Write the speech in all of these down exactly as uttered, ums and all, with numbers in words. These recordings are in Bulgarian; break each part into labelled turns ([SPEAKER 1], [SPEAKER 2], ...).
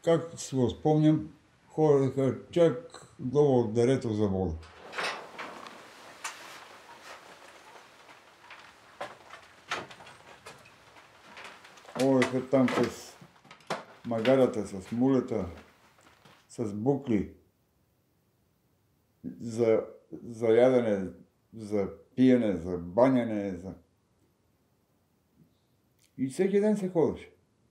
[SPEAKER 1] Както си го спомням, ходеха чак долу от дерето за вода. Ходеха там с магарата, с мулета, с букли, за, за ядене, за пиене, за баняне, за... И всеки ден се ходеше.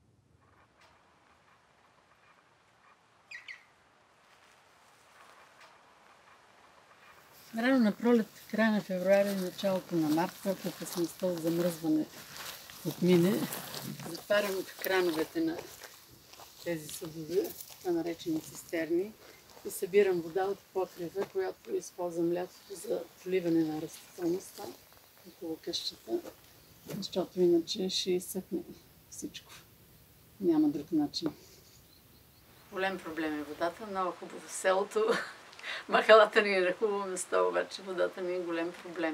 [SPEAKER 2] Рано на пролет, края на февруари, началото на марта, по-късността от замръзване отмине. Затварям крановете на тези съдове, така наречени цистерни, и събирам вода от покрива, която използвам лятото за поливане на растителността около къщата, защото иначе ще изсъхне всичко. Няма друг начин. Голям проблем е водата, много хубаво в селото. Махалата ни е на хубаво место, обаче водата ни е голям проблем.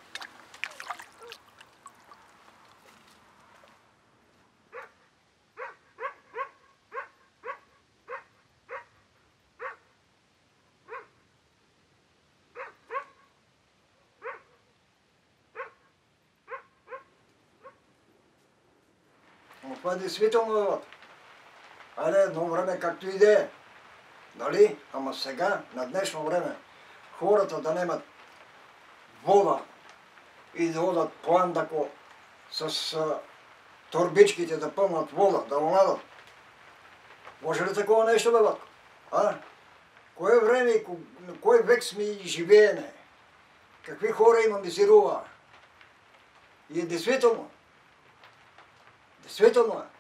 [SPEAKER 3] Но това е действително, айде едно време както и да е. Нали? Ама сега, на днешно време, хората да немат вода и да одат по Андако с а, торбичките да пълнат вода, да онадат. Може ли такова нещо, бе, батко? А? Кое време и кой век сме и живееме? Какви хора има мизирува? И е действително. Действително е.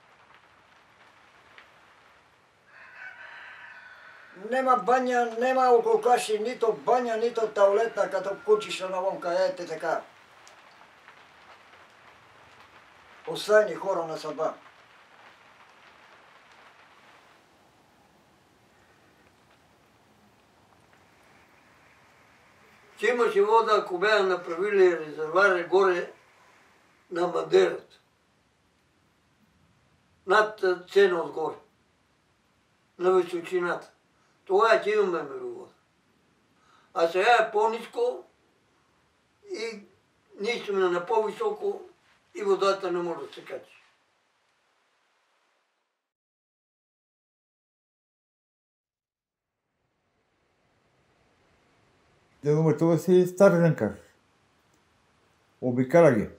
[SPEAKER 3] Нема баня, нема около каши, нито баня, нито таулетна, като кучиша навънка, ете така. Оставени хора на съдба.
[SPEAKER 4] Че имаше вода, ако бяха направили резервари горе на Мадерата. Над цена отгоре. На височината. Това че имаме вода. А сега е по-ниско и ние сме на по-високо и водата не може да се качи.
[SPEAKER 1] Дедо това си стар рънкар. Обикаля ги.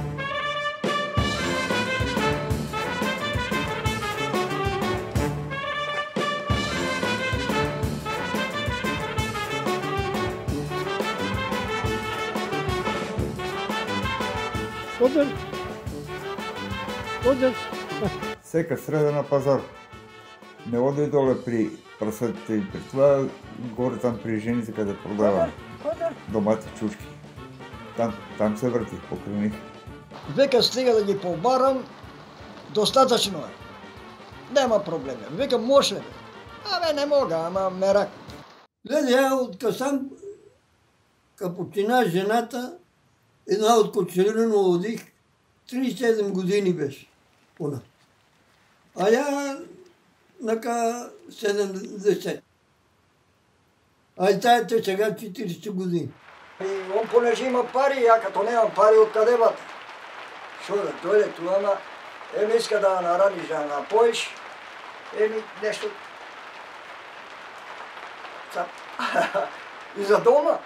[SPEAKER 5] Ходен. Ходен.
[SPEAKER 1] Всека среда на пазар. Не оди доле при прасетите и при това, горе там при жените, къде продава домати, чушки. Там, там се върти, покрай них.
[SPEAKER 3] Века стига да ги побарам, достатъчно е. Нема проблеми. Вика, може ли? Абе, не мога, ама мерак.
[SPEAKER 4] Гледай, я от Касан, капучина жената, една от Кочелино водих, тридесет и седем години беше. Она. А я нака седемдесет. А и тая те сега четиридесет години.
[SPEAKER 3] И он понеже има пари, а като нямам пари, откъде бата? Шо да дойде това, ама еми иска да нараниш, да напоиш, еми нещо... И за дома.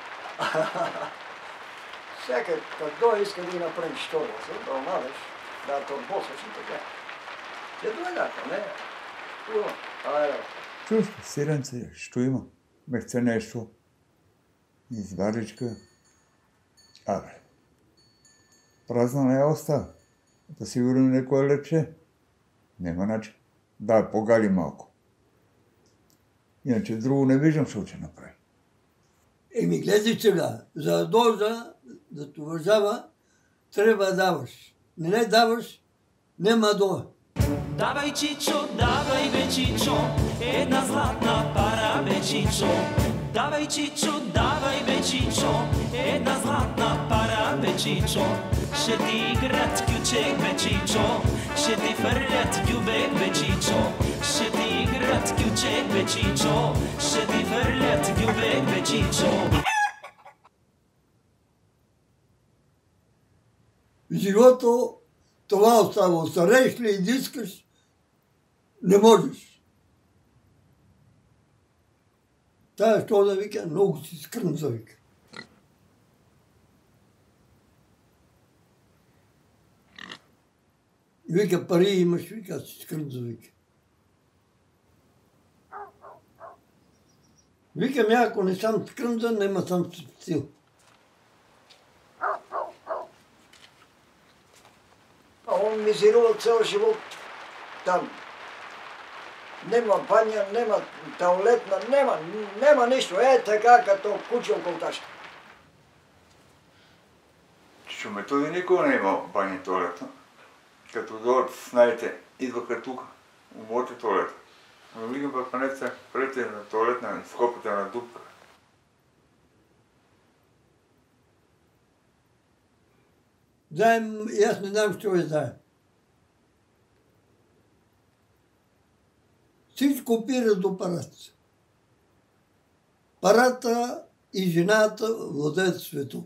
[SPEAKER 3] Всяка, като иска да ги направиш що да се дълнавиш, да турбосаш и така. Ще дойдака, не? Хубаво. Айде.
[SPEAKER 1] Чуш, сиренце, що има? Мехце нещо. Изваричка. Абе. Празна не остава. Да сигурно некое лече. Нема начин. Да, погали малко. Иначе друго не виждам, що ще направи.
[SPEAKER 4] Еми, гледай сега, за доза да те уважава, трябва да даваш. Не не даваш, нема дома.
[SPEAKER 6] Давай, чичо, давай, бе, чичо, една златна пара, бе, чичо. Давай, чичо, давай, бе, чичо, една златна пара, бе, чичо, ще ти играт кючек бе чичо, ще ти фърлят гюбек бе чичо, ще ти играт кючек бе чичо, ще ти фърлят гюбек бе чичо.
[SPEAKER 4] В живото това остава. Остарееш ли и да искаш, не можеш. Тая, що да вика, много си скръмза, вика. Вика, пари имаш, вика, си скръмза, вика. Вика ми, ако не съм скръмза, нема съм сил.
[SPEAKER 3] А он мизирува цял живот там. Нема баня, нема туалетна, нема, нема нищо. Е така, като куче около ташка.
[SPEAKER 1] Чичо Методи никога не е имал баня и туалета. Като дойдат с найдете, идваха тук, в моята туалета. Но викам пък панеца, прете на туалетна, в копата на дупка.
[SPEAKER 4] Знаем, и аз не знам, що е знаем. Всичко опира до парата. Парата и жената владеят свето.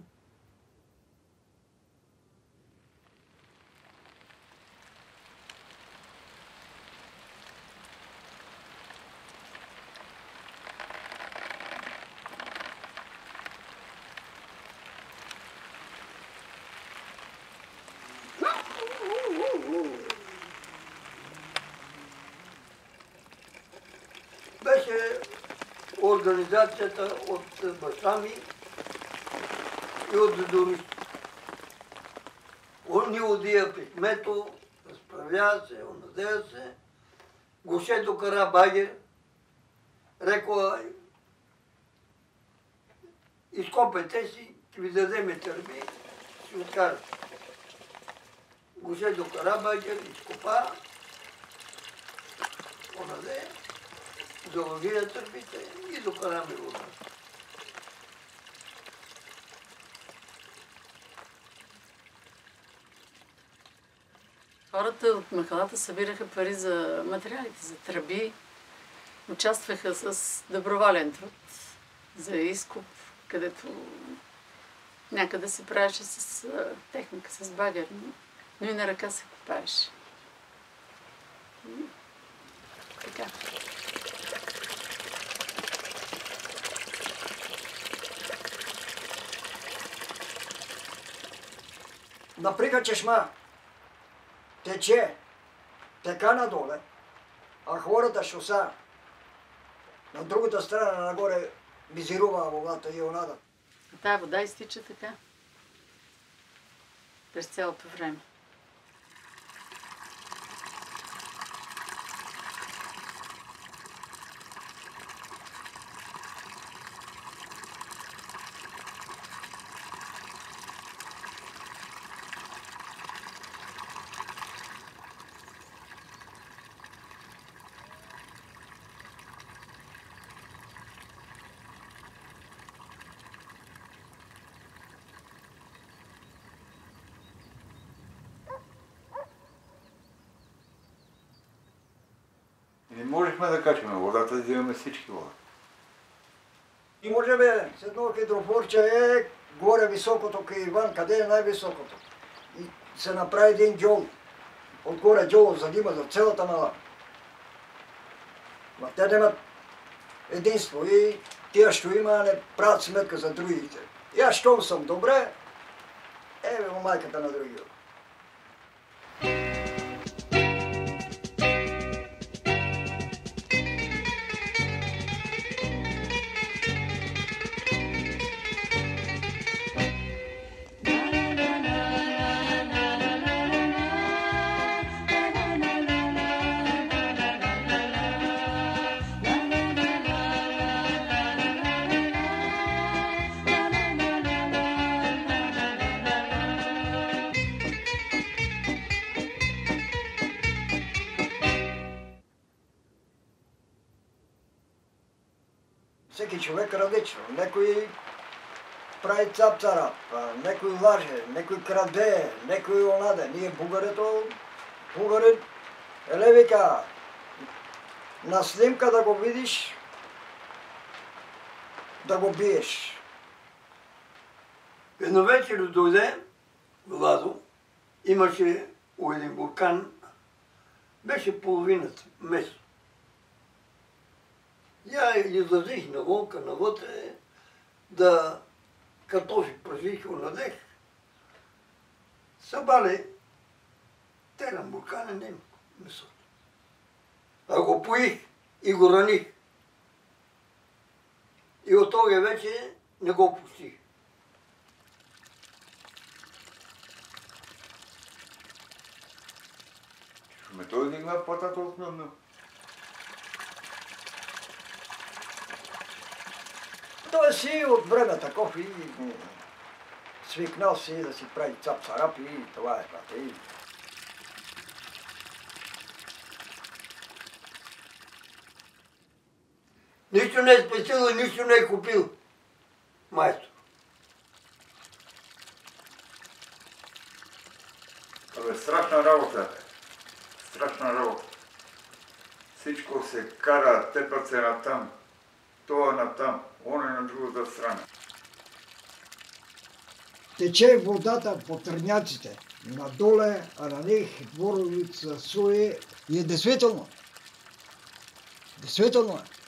[SPEAKER 4] Беше организацията от баща ми и от дедорите. Он ни одия писмето, разправя се, онадея се, гоше докара багер, рекла, изкопете си, ви дадеме търби, си откарате. Гоше докара багер, изкопа, онаде, залови на търбите и докараме вода.
[SPEAKER 2] Хората от махалата събираха пари за материалите, за тръби, участваха с доброволен труд за изкуп, където някъде се правеше с техника, с багер, но и на ръка се копаеше. Така.
[SPEAKER 3] Наприга чешма тече така надоле, а хората шоса на другата страна нагоре мизирува водата и онада.
[SPEAKER 2] А тая вода изтича така през цялото време.
[SPEAKER 1] Не можехме да качваме водата, да вземем всички вода.
[SPEAKER 3] И може бе, с едно хидрофорче е горе високото къде Иван, къде е най-високото. И се направи един джол. Отгоре джол задима за цялата мала. Ма те немат единство и тия що има не правят сметка за другите. И аз щом съм добре, е бе майката на другия. Всеки човек радично. Някой прави цап-царап, некой лаже, некой краде, некой онаде. Ние българето, българин, еле вика, на снимка да го видиш, да го биеш.
[SPEAKER 4] Едно вечер дойде Владо, имаше у един буркан, беше половината месо. Я излазих на волка навътре, да картофи празих, онадех. Събале, те на буркана нема месото. А го поих и го раних. И от тогава вече не го пустих.
[SPEAKER 1] Методи не гледа по-тато основно.
[SPEAKER 3] Той си от време таков и свикнал си да си прави цап-царап и това е брате. И...
[SPEAKER 4] Нищо не е спасил и нищо не е купил, майстор.
[SPEAKER 1] Абе, страшна работа. Страшна работа. Всичко се кара, тепат се натам. Това натам, он е на другата страна.
[SPEAKER 3] Тече водата по тръняците, надоле, а на них боровица, суе и е действително. Действително е.